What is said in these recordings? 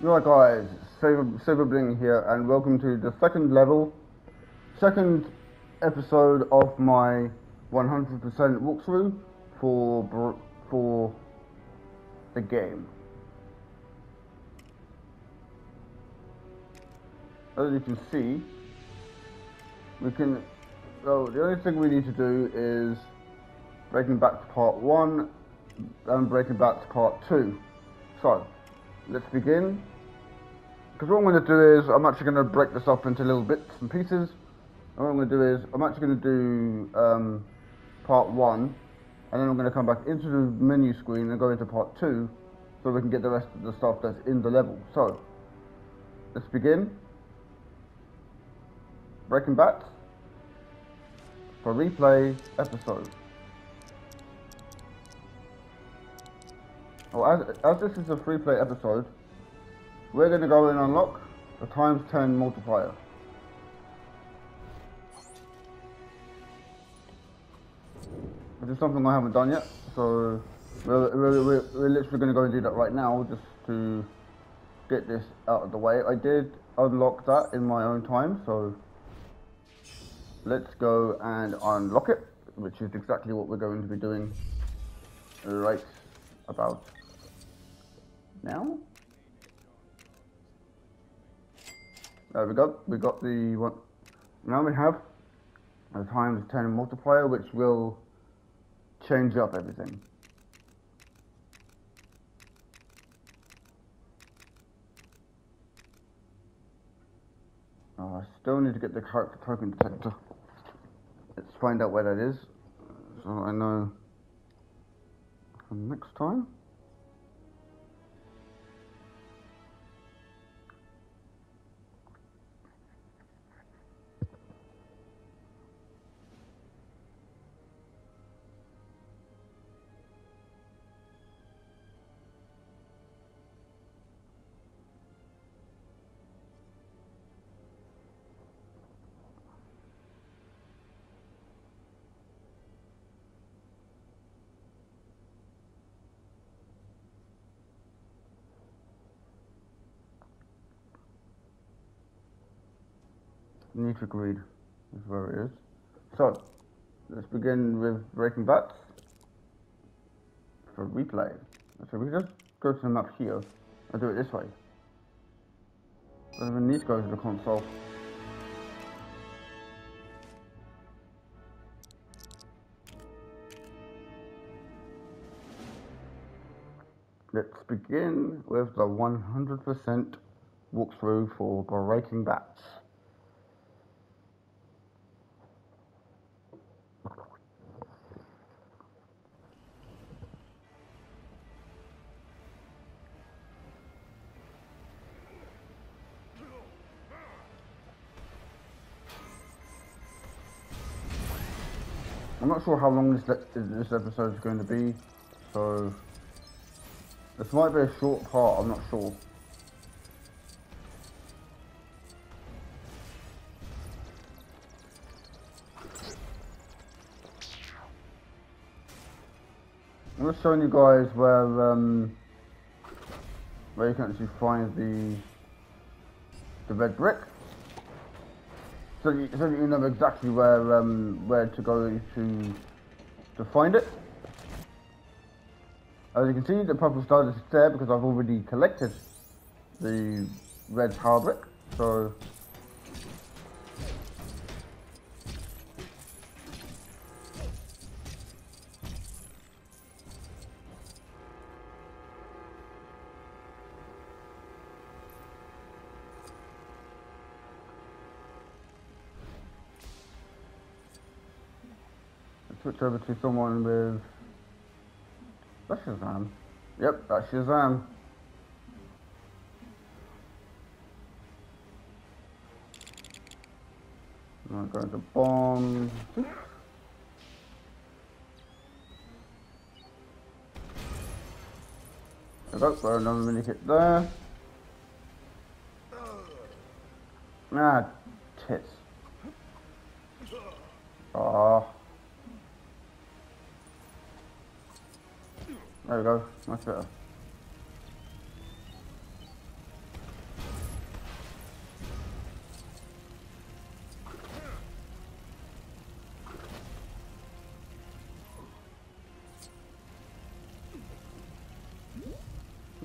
Right guys, Silverbling here and welcome to the second episode of my 100% walkthrough for the game. As you can see, the only thing we need to do is breaking back to part 1 and breaking back to part 2. So, let's begin. Because what I'm going to do is, I'm actually going to break this up into little bits and pieces. And what I'm going to do is, I'm actually going to do part 1, and then I'm going to come back into the menu screen and go into part 2, so we can get the rest of the stuff that's in the level. So, let's begin. Breaking Bats for replay episode. Well, as this is a free play episode, we're going to go and unlock the times 10 multiplier. Which is something I haven't done yet, so we're literally going to go and do that right now just to get this out of the way. I did unlock that in my own time, so let's go and unlock it, which is exactly what we're going to be doing right about now. There we go, we got the one. Now we have a times 10 multiplier, which will change up everything. I still need to get the character token detector. Let's find out where that is, so I know for next time. Need to read is where it is. So let's begin with Breaking Bats for replay. So we can just go to the map here and do it this way. Don't even need to go to the console. Let's begin with the 100% walkthrough for Breaking Bats. I'm not sure how long this episode is going to be, so this might be a short part, I'm not sure. I'm just showing you guys where you can actually find the red brick. So that you know exactly where to go to find it. As you can see, the purple star is there because I've already collected the red power brick. So switch over to someone with... That's Shazam. Yep, that's Shazam. I'm going to bomb. There we go, got another mini kit there. Ah, tits. Ah. There we go, much better.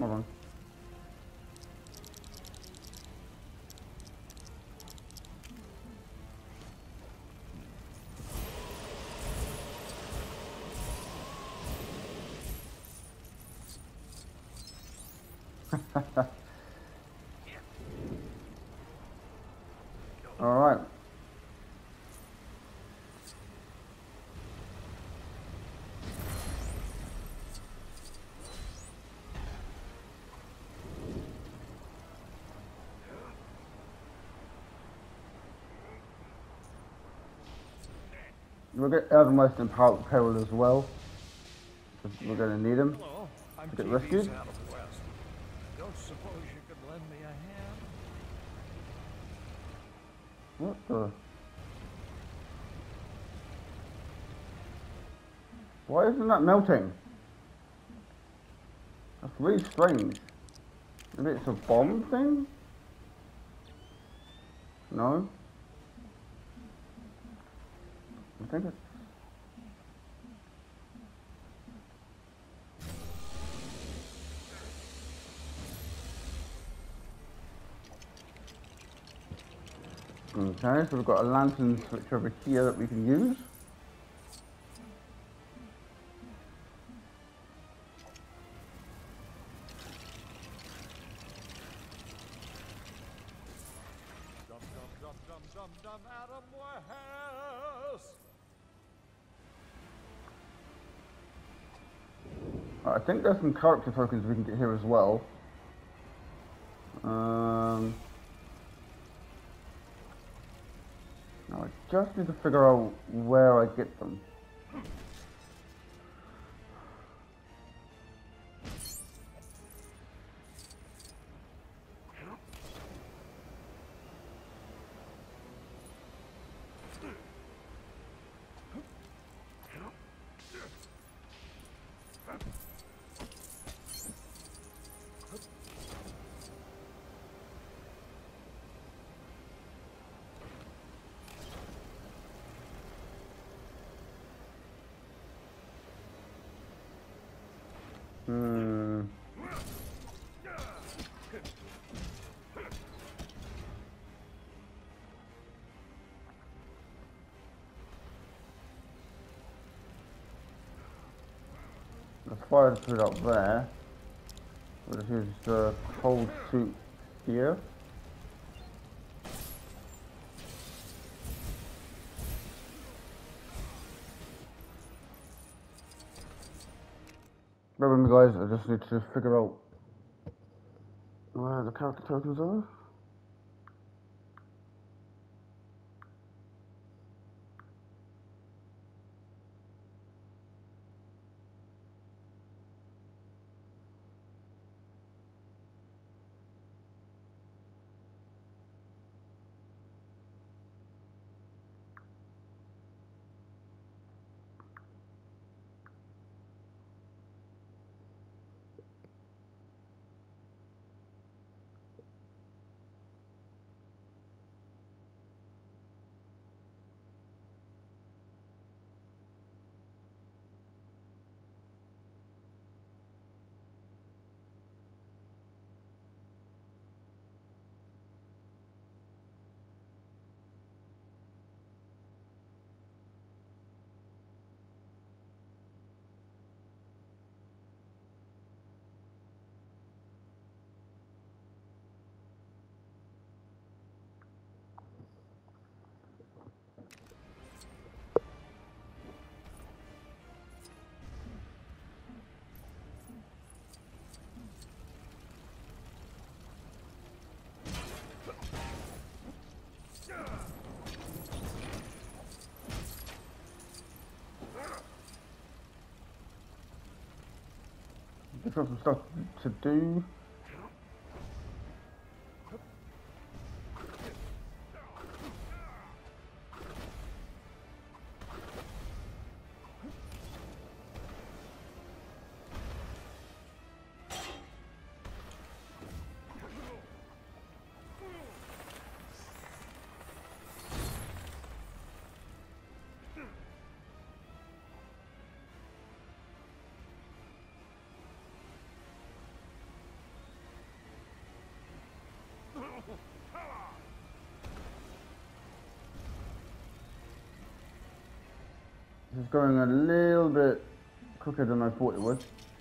Hold on. All right. We'll get Eldermost in peril as well. We're going to need him to get rescued. Don't suppose you could lend me a hand? What the? Why isn't that melting? That's really strange. Maybe it's a bomb thing? No? I think it's... Okay, so we've got a lantern switch over here that we can use. Dum, Adam West! I think there's some character tokens we can get here as well. Now I just need to figure out where I get them. The fire to put it up there. We'll just use the cold suit here. Bear with me guys, I just need to figure out where the character tokens are. I've got some stuff to do. This is going a little bit quicker than I thought it would.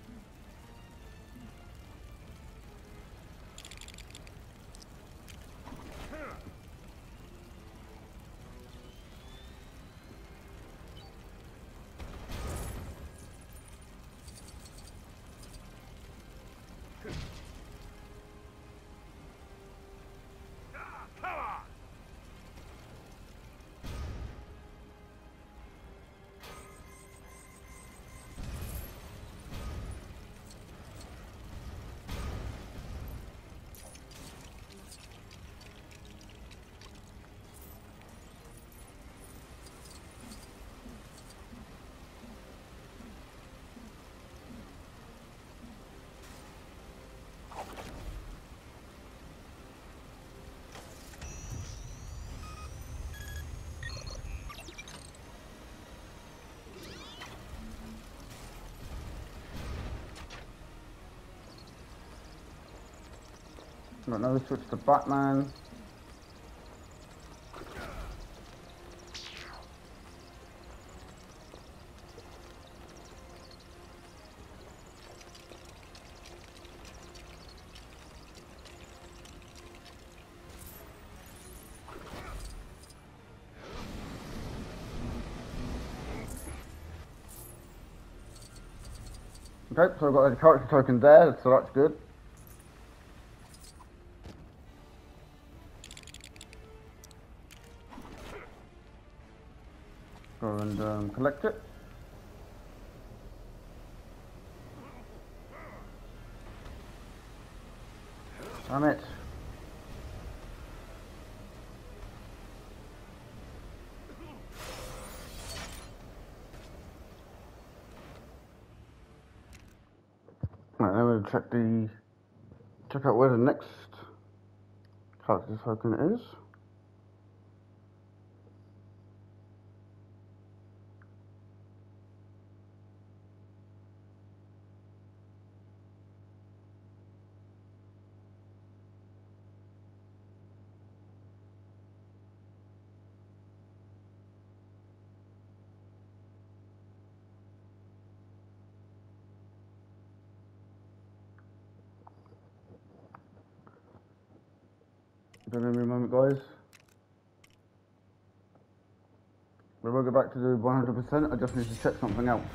Right, now we switch to Batman. Okay, so I've got a character token there, so that's good. Go and collect it. Damn it. Right, then we'll check out where the next character token is. Don't give me a moment, guys. We will go back to the 100%. I just need to check something else.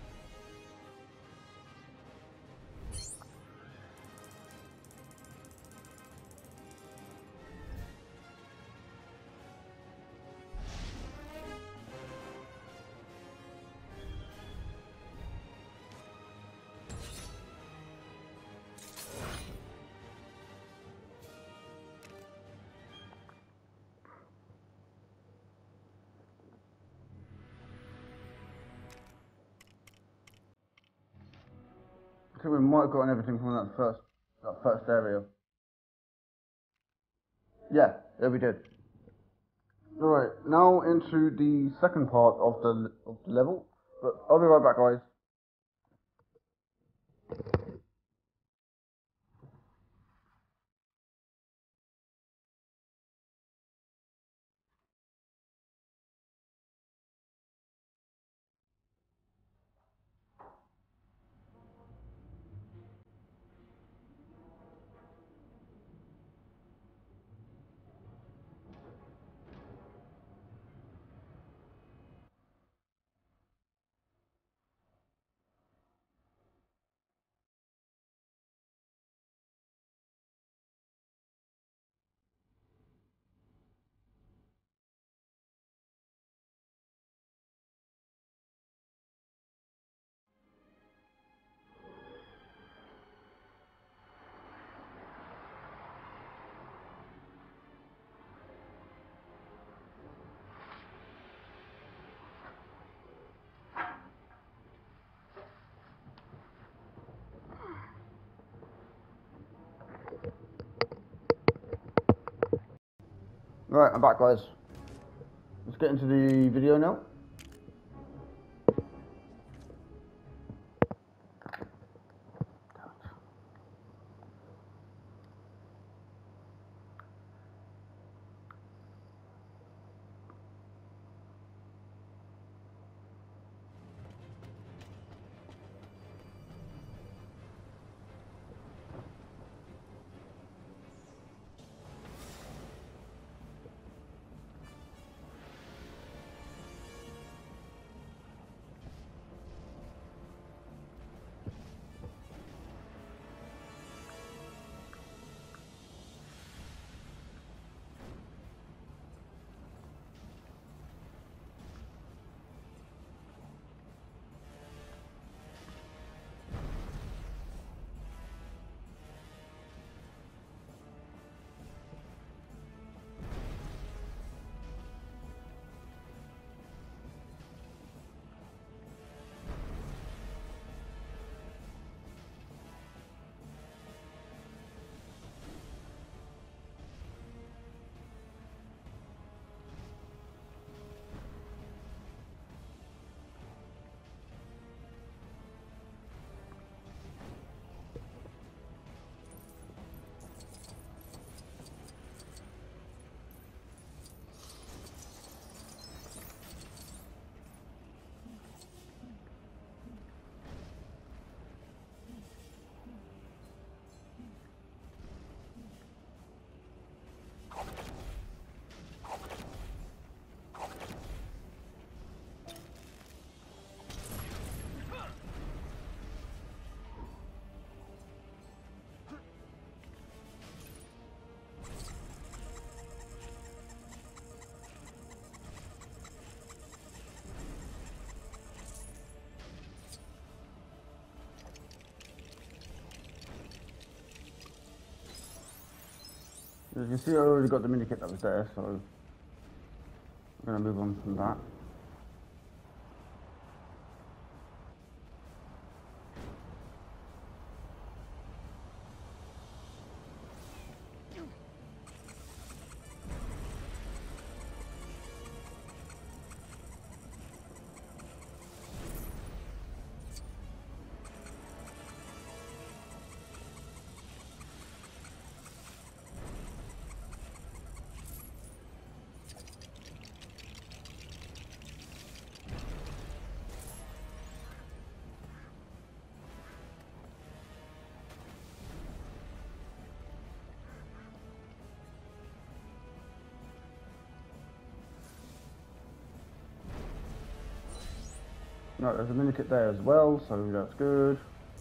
I think we might have gotten everything from that first area. Yeah, we did. Alright, now into the second part of the level. But I'll be right back, guys. Right, I'm back, guys. Let's get into the video now. As you can see, I already got the mini kit that was there, so I'm going to move on from that. No, there's a mini kit there as well, so that's good.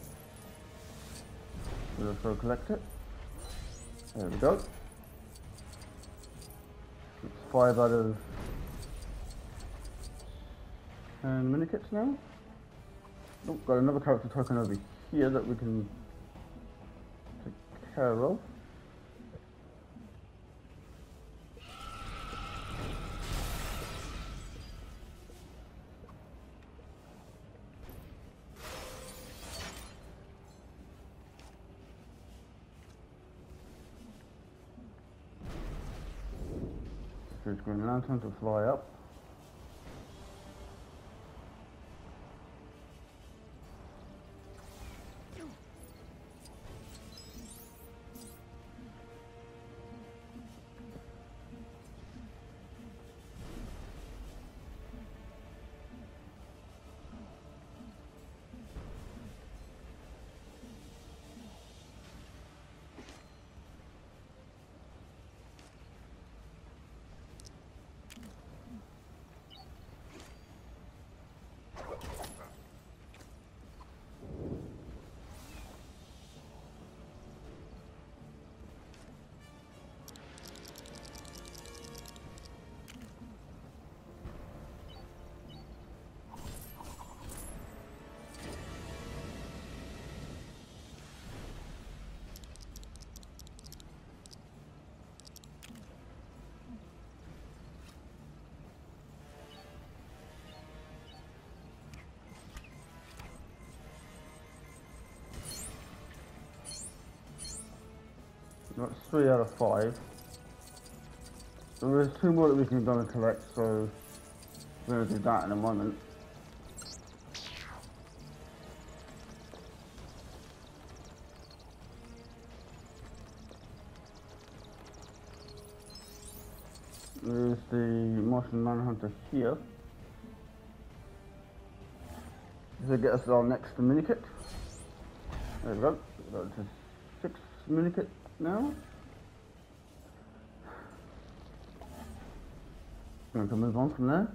We'll just go collect it. There we go. It's 5 out of 10 mini kits now. Oh, got another character token over here that we can take care of. Use Green Lantern to fly up. That's 3 out of 5. So there's 2 more that we can go and collect, so we're going to do that in a moment. There's the Martian Manhunter here. This will get us our next mini kit. There we go. That's a 6 mini kit now. We can move on from there.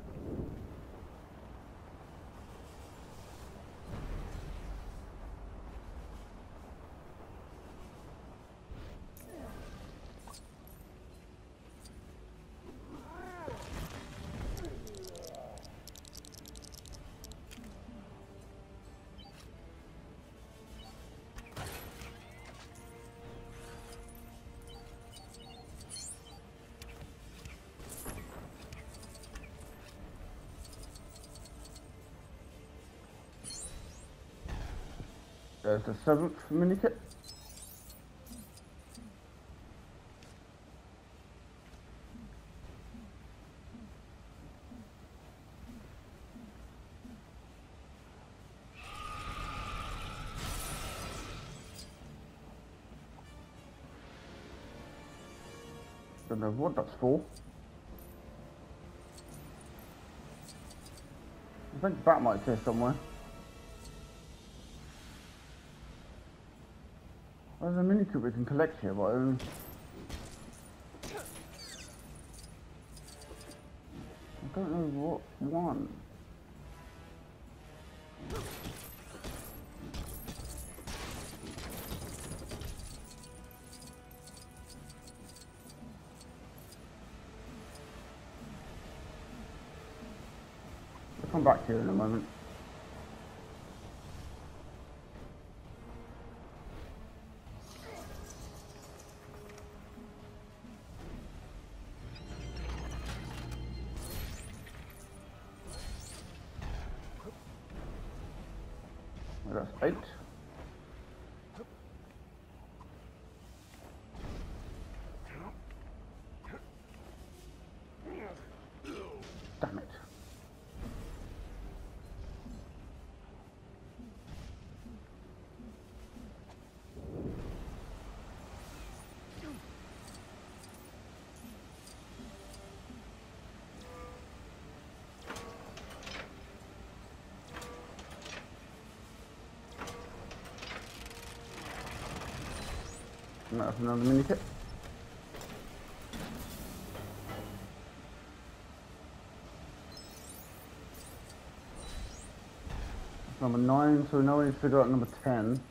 There's the 7th mini kit. Don't know what that's for. I think that might say somewhere. There's a mini kit we can collect here, but I don't know what one. I'll come back to you in a moment. That's 8. Damn it. That's another mini kit. That's number 9, so now we need to figure out number 10.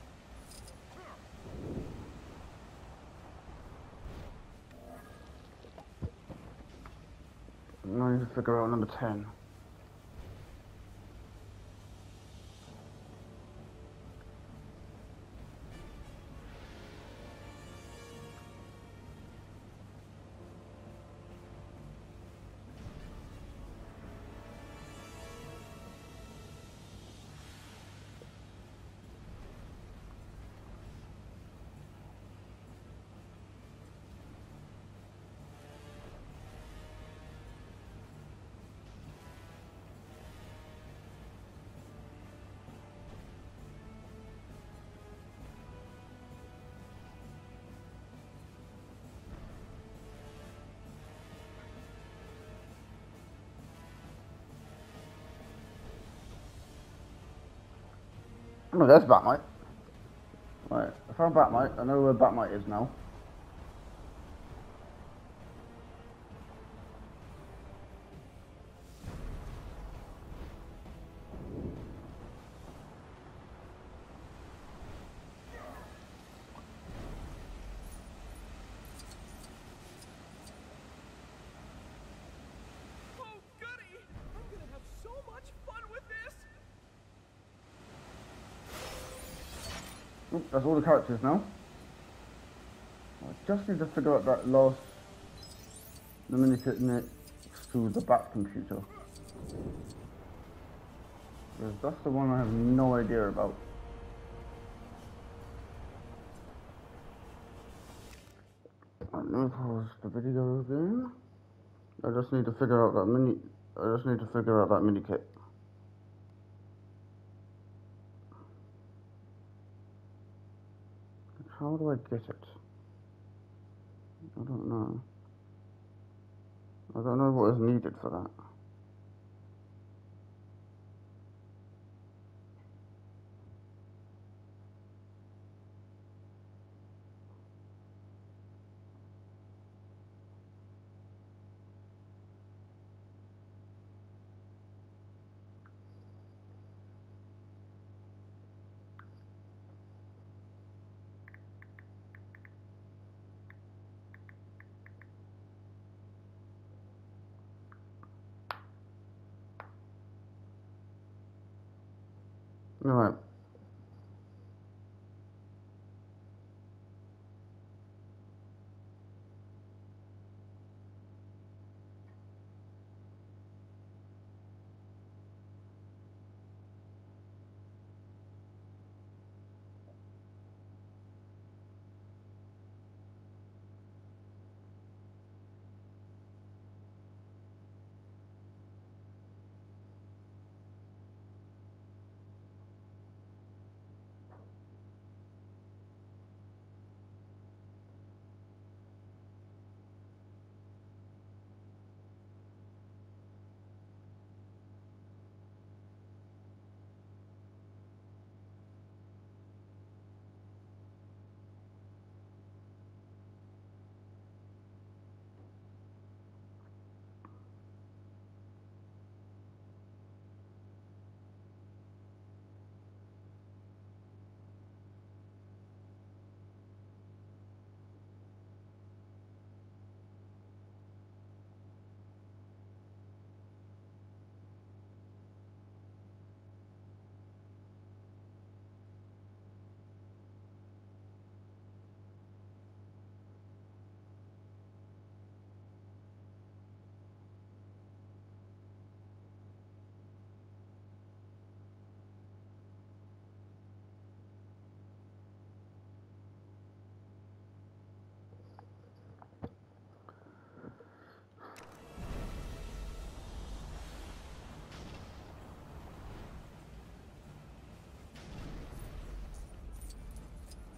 Now I need to figure out number 10. Oh, there's Batmite. Right, I found Batmite. I know where Batmite is now. Oh, goody! I'm gonna have so much fun with this! Oop, that's all the characters now. I just need to figure out that last mini kit next to the Bat computer. Because that's the one I have no idea about. Right, let me pause the video again. I just need to figure out that mini kit. How do I get it? I don't know. I don't know what is needed for that. Alright.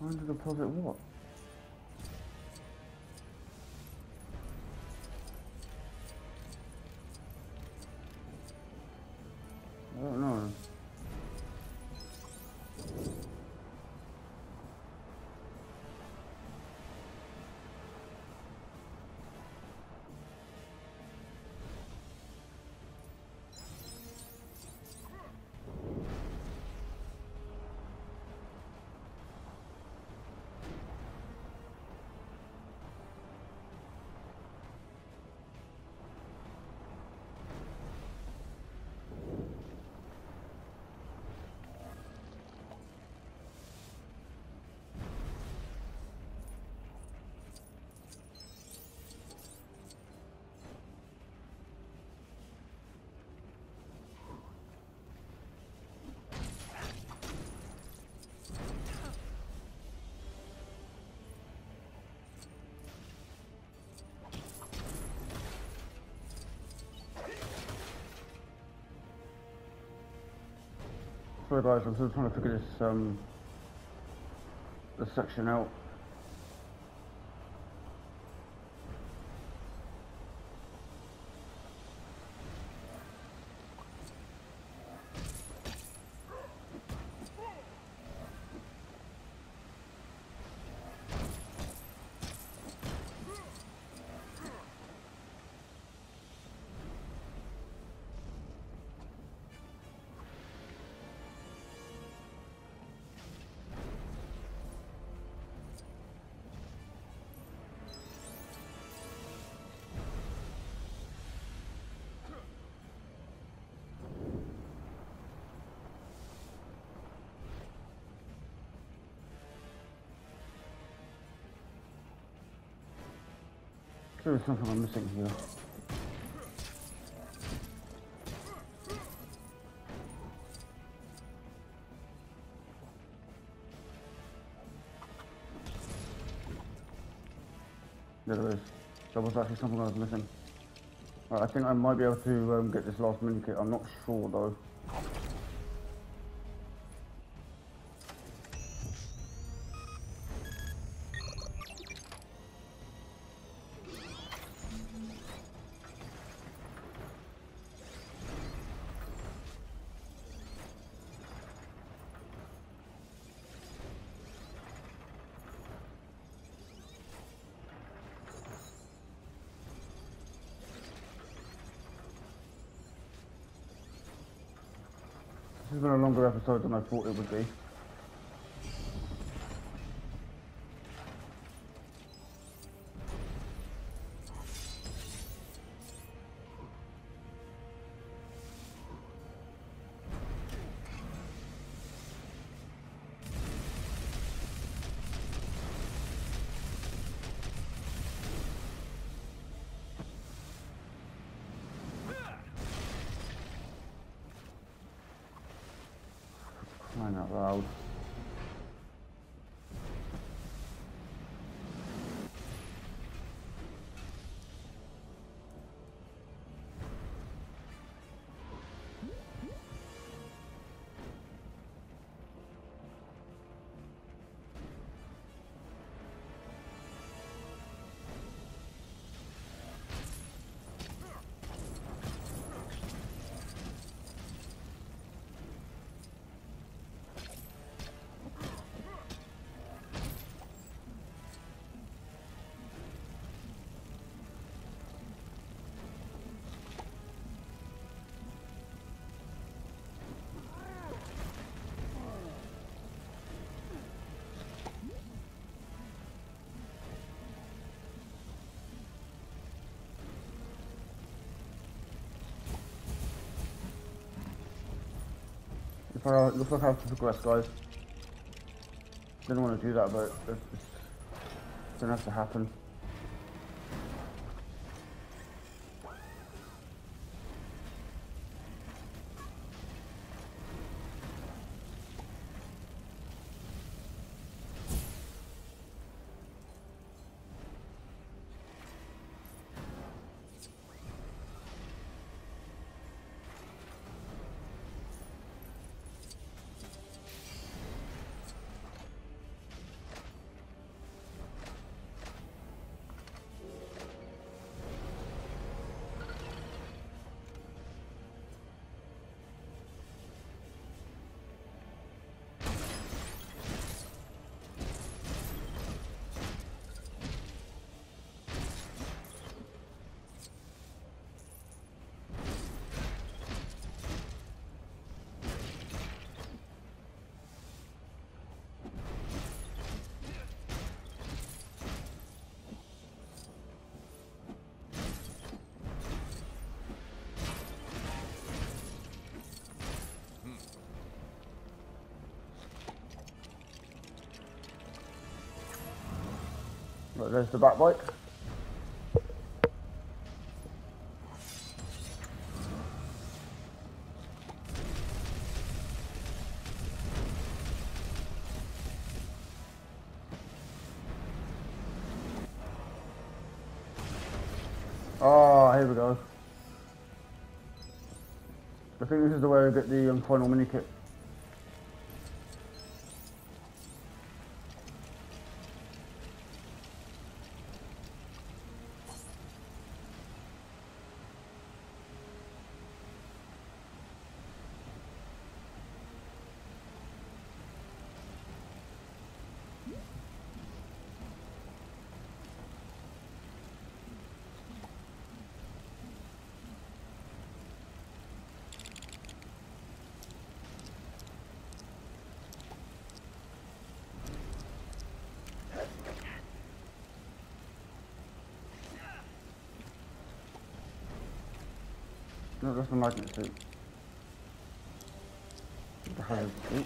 Trying to deposit what? I don't know. Sorry guys, I'm still trying to figure this section out. There is something I'm missing here. There is. There was actually something I was missing. Right, I think I might be able to get this last mini kit. I'm not sure though. This has been a longer episode than I thought it would be. Crying out loud. Looks like I have to progress, guys. Didn't want to do that, but it's gonna have to happen. Right, there's the back bike. Oh, here we go. I think this is the way we get the final mini kit. No, that's the magnet suit. The hazard suit.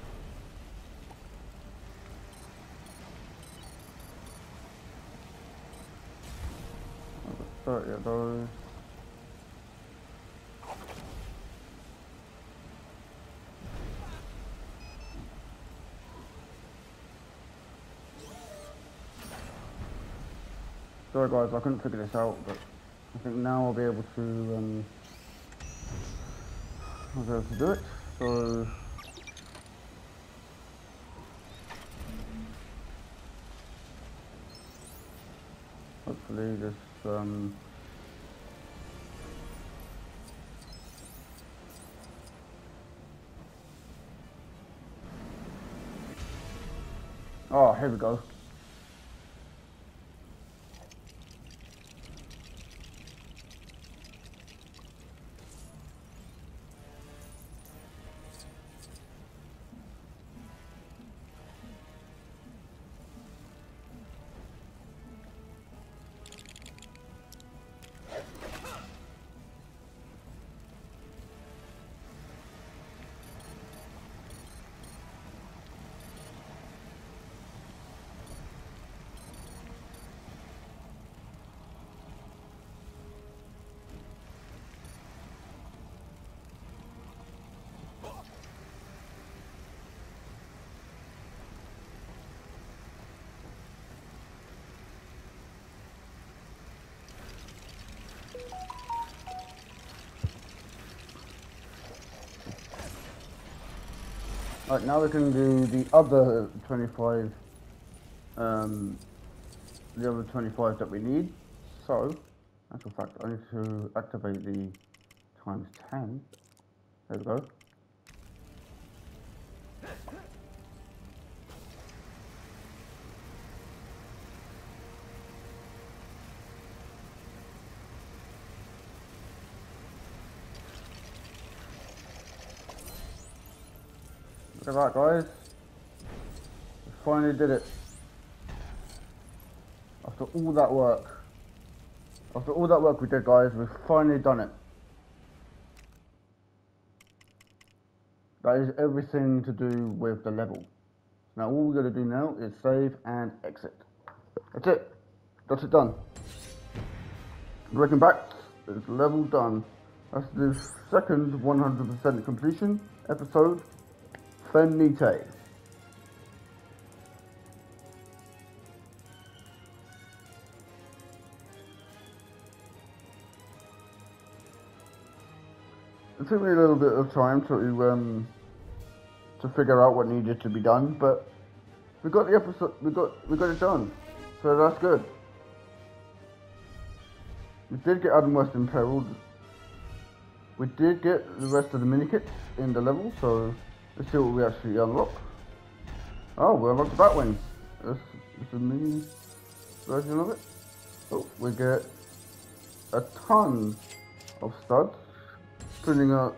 I've got 30 of those. Sorry guys, I couldn't figure this out, but I think now I'll be able to do it. So hopefully this oh, here we go. Right, now we can do the other 25, the other 25 that we need. So, actual fact, I need to activate the times 10. There we go. Look at that, guys. We finally did it. After all that work. After all that work we did, guys, we've finally done it. That is everything to do with the level. Now all we're going to do now is save and exit. That's it. That's it done. Breaking Back is level done. That's the second 100% completion episode. Fenite. It took me a little bit of time to figure out what needed to be done, but we got the episode. We got it done, so that's good. We did get Adam West imperiled. We did get the rest of the mini kits in the level, so let's see what we actually unlock. Oh, we unlocked the Batwing. That's a mini version of it. Oh, we get a ton of studs, putting our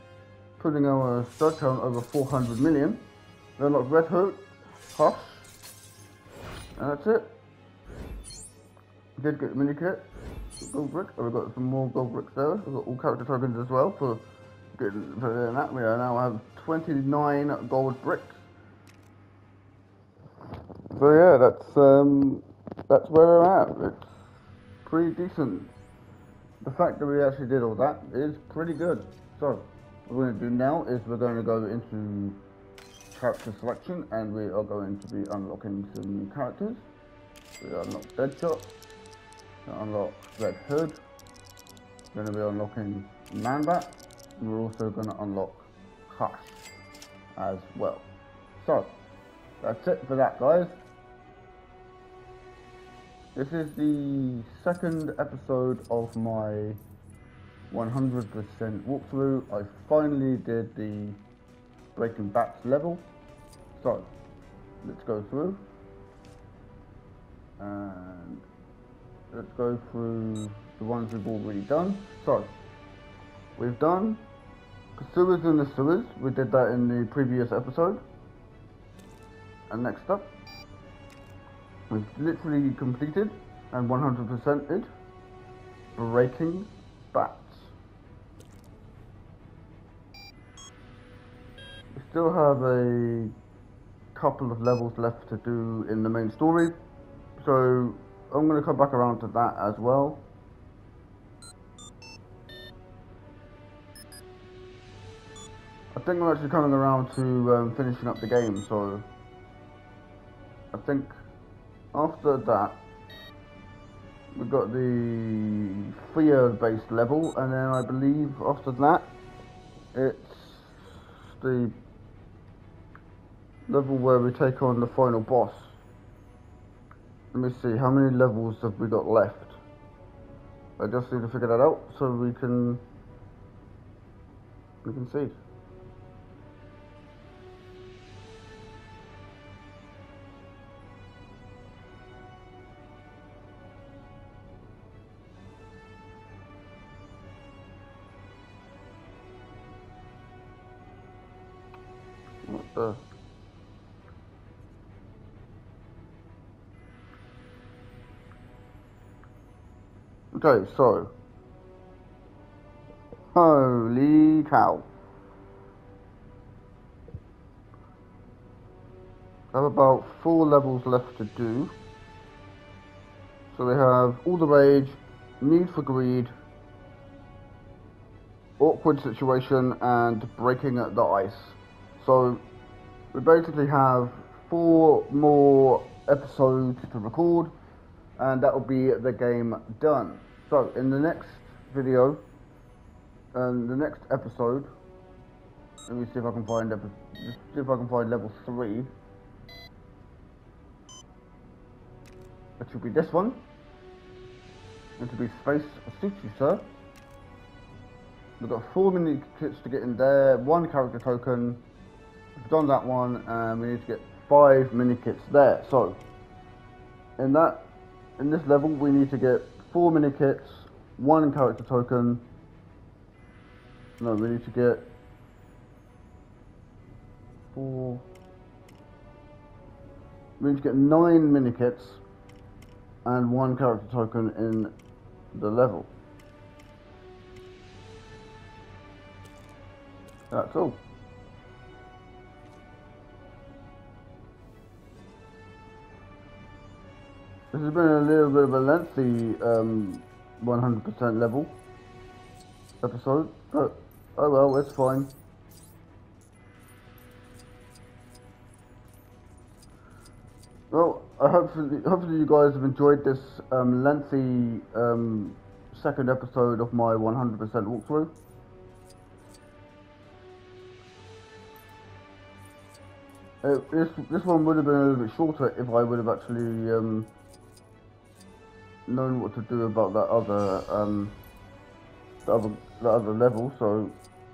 stud count over 400 million. We unlocked Red Hood, Hush, and that's it. We did get the mini kit, gold brick. Oh, we got some more gold bricks there. We've got all character tokens as well for getting that. We now have 29 gold bricks. So yeah, that's where we're at. It's pretty decent. The fact that we actually did all that is pretty good. So, what we're going to do now is we're going to go into character selection, and we are going to be unlocking some new characters. We unlock Deadshot, we unlock Red Hood, we're going to be unlocking Man-Bat, and we're also going to unlock Hush as well. So, that's it for that, guys. This is the second episode of my 100% walkthrough. I finally did the Breaking Bats level. So, let's go through. And let's go through the ones we've already done. So, we've done Pursuers in the Sewers. We did that in the previous episode. And next up, we've literally completed and 100%ed Breaking Bats. We still have a couple of levels left to do in the main story, so I'm going to come back around to that as well. I think I'm actually coming around to finishing up the game, so I think after that we've got the fear-based level, and then I believe after that it's the level where we take on the final boss. Let me see, how many levels have we got left? I just need to figure that out so we can see. What the? Okay, so holy cow. I have about 4 levels left to do. So we have All the Rage, Need for Greed, Awkward Situation, and Breaking the Ice. So we basically have 4 more episodes to record, and that will be the game done. So in the next video, the next episode, let me see if I can find level 3. It should be this one. It will be Space Suits You, Sir. We've got 4 mini kits to get in there, 1 character token. We've done that one, and we need to get 5 mini kits there. So in this level we need to get 4 mini kits, 1 character token. No, we need to get 4. We need to get 9 mini kits and 1 character token in the level. That's all. This has been a little bit of a lengthy 100% level episode, but oh well, it's fine. Well, hopefully you guys have enjoyed this lengthy second episode of my 100% walkthrough. This one would have been a little bit shorter if I would have actually known what to do about that other level. So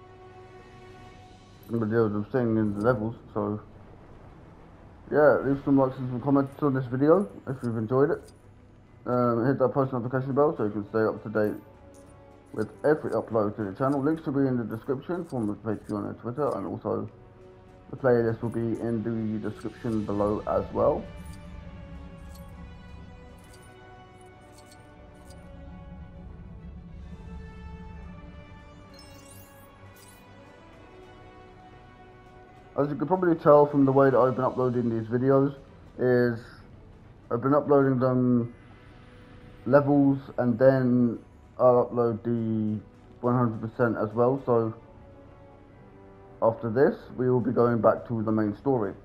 I'm gonna deal with staying in the levels. So yeah, leave some likes and some comments on this video if you've enjoyed it. Hit that post notification bell so you can stay up to date with every upload to the channel. Links will be in the description from the Patreon and Twitter, and also the playlist will be in the description below as well. As you can probably tell from the way that I've been uploading these videos, is I've been uploading them levels, and then I'll upload the 100% as well. So after this, we will be going back to the main story.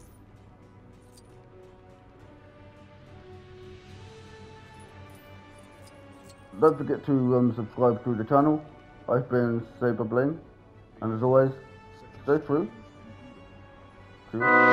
Don't forget to subscribe to the channel. I've been Saber Bling, and as always, stay true to